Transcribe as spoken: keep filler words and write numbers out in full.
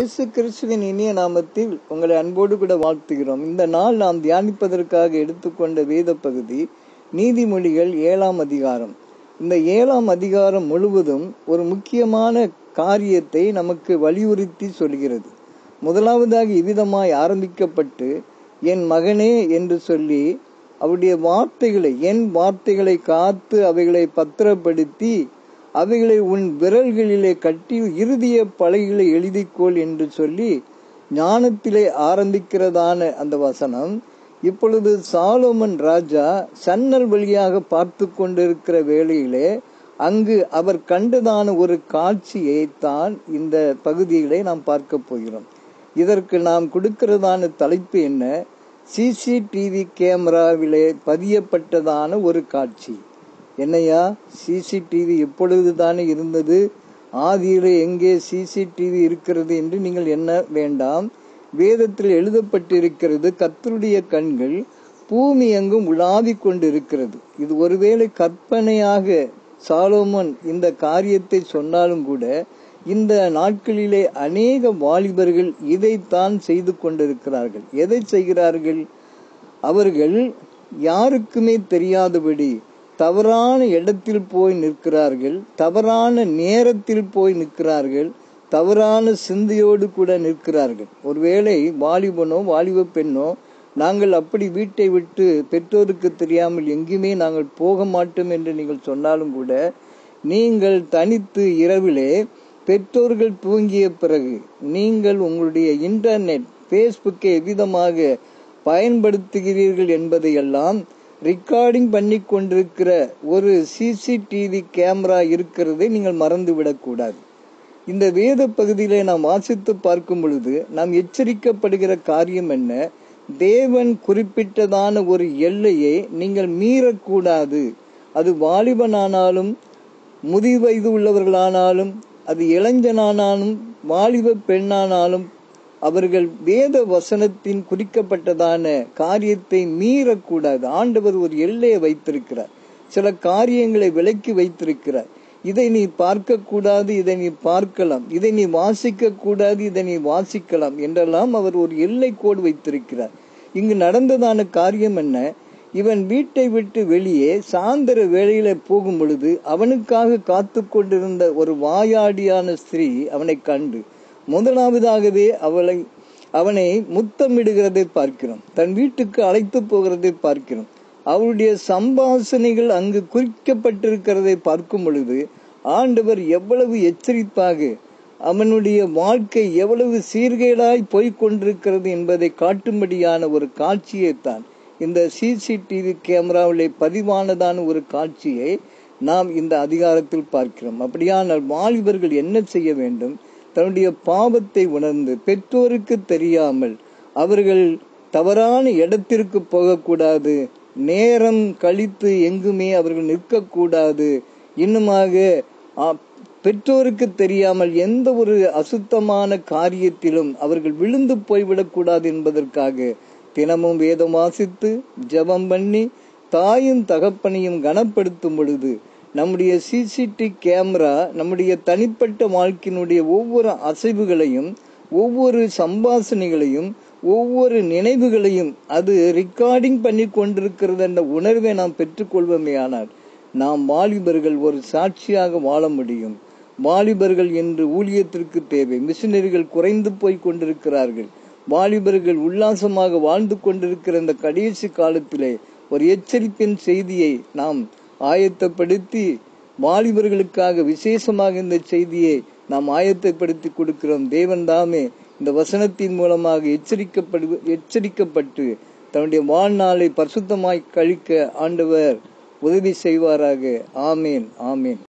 இயேசு கிறிஸ்துவின் இனிய நாமத்தில் உங்களை அன்போடு கூட வாழ்த்துகிறோம். இந்த நாள் நாம் தியானிப்பதற்காக எடுத்துக்கொண்ட வேத பகுதி நீதிமொழிகள் ஏழாம் அதிகாரம். இந்த ஏழாம் அதிகாரம் முழுவதும் ஒரு முக்கியமான காரியத்தை நமக்கு வலியுறுத்தி சொல்கிறது. முதலாவதாக இவ்விதமாய் ஆரம்பிக்கப்பட்டு, என் மகனே என்று சொல்லி அவருடைய வார்த்தைகளை, என் வார்த்தைகளை காத்து அவைகளை பத்திரப்படுத்தி அவைகளை உன் விரல்களிலே கட்டி இறுதிய பலகைகளை எழுதிக்கொள் என்று சொல்லி ஞானத்திலே ஆரம்பிக்கிறதான அந்த வசனம் இப்பொழுது சாலோமன் ராஜா சன்னல் வழியாக பார்த்து கொண்டிருக்கிற வேளையிலே அங்கு அவர் கண்டதான ஒரு காட்சியை தான் இந்த பகுதிகளை நாம் பார்க்க போகிறோம். இதற்கு நாம் கொடுக்கிறதான தலைப்பு என்ன? சிசிடிவி கேமராவிலே பதியப்பட்டதான ஒரு காட்சி. என்னையா, சிசிடிவி எப்பொழுது தானே இருந்தது? ஆதியிலே எங்கே சிசிடிவி இருக்கிறது என்று நீங்கள் எண்ண வேண்டாம். வேதத்தில் எழுதப்பட்டிருக்கிறது, கர்த்தருடைய கண்கள் பூமி எங்கும் உலாவிக் கொண்டிருக்கிறது. இது ஒருவேளை கற்பனையாக சாலோமன் இந்த காரியத்தை சொன்னாலும் கூட இந்த நாட்களிலே அநேக வாலிபர்கள் இதைத்தான் செய்து கொண்டிருக்கிறார்கள். எதை செய்கிறார்கள்? அவர்கள் யாருக்குமே தெரியாதபடி தவறான இடத்தில் போய் நிற்கிறார்கள், தவறான நேரத்தில் போய் நிற்கிறார்கள், தவறான சிந்தையோடு கூட நிற்கிறார்கள். ஒருவேளை வாலிபனோ வாலிப பெண்ணோ, நாங்கள் அப்படி வீட்டை விட்டு பெற்றோருக்கு தெரியாமல் எங்குமே நாங்கள் போக மாட்டோம் என்று நீங்கள் சொன்னாலும் கூட, நீங்கள் தனித்து இரவிலே பெற்றோர்கள் தூங்கிய பிறகு நீங்கள் உங்களுடைய இன்டர்நெட், பேஸ்புக்கை எவ்விதமாக பயன்படுத்துகிறீர்கள் என்பதையெல்லாம் ரெக்கார்டிங் பண்ணி கொண்டிருக்கிற ஒரு சிசிடிவி கேமரா இருக்கிறதை நீங்கள் மறந்து விடக்கூடாது. இந்த வேத பகுதியிலே நாம் வாசித்து பார்க்கும் பொழுது நாம் எச்சரிக்கப்படுகிற காரியம் என்ன? தேவன் குறிப்பிட்டதான ஒரு எல்லையை நீங்கள் மீறக்கூடாது. அது வாலிபனானாலும் முதிர் வயது உள்ளவர்களானாலும், அது இளைஞனானாலும் வாலிப பெண்ணானாலும், அவர்கள் வேத வசனத்தின் குறிக்கப்பட்டதான காரியத்தை மீறக்கூடாது. ஆண்டவர் ஒரு எல்லையை வைத்திருக்கிறார், சில காரியங்களை விலக்கி வைத்திருக்கிறார். இதை நீ பார்க்க கூடாது, இதை நீ பார்க்கலாம், இதை நீ வாசிக்க கூடாது, இதை நீ வாசிக்கலாம் என்றெல்லாம் அவர் ஒரு எல்லை கோடு வைத்திருக்கிறார். இங்கு நடந்ததான காரியம் என்ன? இவன் வீட்டை விட்டு வெளியே சாயந்தர வேளையில போகும் பொழுது அவனுக்காக காத்து கொண்டிருந்த ஒரு வாயாடியான ஸ்திரீ அவனை கண்டு முதலாவதாகவே அவளை அவனை முத்தமிடுகிறதை பார்க்கிறோம். தன் வீட்டுக்கு அழைத்து போகிறதை பார்க்கிறோம். அவருடைய சம்பாஷணைகள் அங்கு குறிக்கப்பட்டிருக்கிறதை பார்க்கும் பொழுது ஆண்டவர் எவ்வளவு எச்சரிப்பாக, அவனுடைய வாழ்க்கை எவ்வளவு சீர்கேடாய் போய்கொண்டிருக்கிறது என்பதை காட்டும்படியான ஒரு காட்சியை தான் இந்த சிசிடிவி கேமராவிலே பதிவானதான ஒரு காட்சியை நாம் இந்த அதிகாரத்தில் பார்க்கிறோம். அப்படியானால் வாலிபர்கள் என்ன செய்ய வேண்டும்? தன்னுடைய பாவத்தை உணர்ந்து பெற்றோருக்கு தெரியாமல் அவர்கள் தவறான இடத்திற்கு போகக்கூடாது, நேரம் கழித்து எங்குமே அவர்கள் நிற்கக்கூடாது, இன்னுமாக பெற்றோருக்கு தெரியாமல் எந்த ஒரு அசுத்தமான காரியத்திலும் அவர்கள் விழுந்து போய்விடக்கூடாது என்பதற்காக தினமும் வேதம் வாசித்து ஜெபம் பண்ணி தாயும் தகப்பனையும் கனப்படுத்தும் பொழுது நம்முடைய சிசிடிவி கேமரா நம்முடைய தனிப்பட்ட வாழ்க்கையினுடைய ஒவ்வொரு அசைவுகளையும், ஒவ்வொரு சம்பாஷணைகளையும், ஒவ்வொரு நினைவுகளையும் அது ரெக்கார்டிங் பண்ணி கொண்டிருக்கிறது என்ற உணர்வை நாம் பெற்றுக்கொள்வோமே ஆனால் நாம் வாலிபர்கள் ஒரு சாட்சியாக வாழ முடியும். வாலிபர்கள் என்று ஊழியத்திற்கு தேவை. மிஷினரிகள் குறைந்து போய் கொண்டிருக்கிறார்கள். வாலிபர்கள் உல்லாசமாக வாழ்ந்து கொண்டிருக்கிற இந்த கடைசி காலத்திலே ஒரு எச்சரிப்பின் செய்தியை நாம் ஆயத்தப்படுத்தி வாலிபர்களுக்காக விசேஷமாக இந்த செய்தியை நாம் ஆயத்தப்படுத்தி கொடுக்கிறோம். தேவன் தாமே இந்த வசனத்தின் மூலமாக எச்சரிக்கப்படு எச்சரிக்கப்பட்டு தன்னுடைய வாழ்நாளை பரிசுத்தமாய் கழிக்க ஆண்டவர் உதவி செய்வாராக. ஆமேன், ஆமேன்.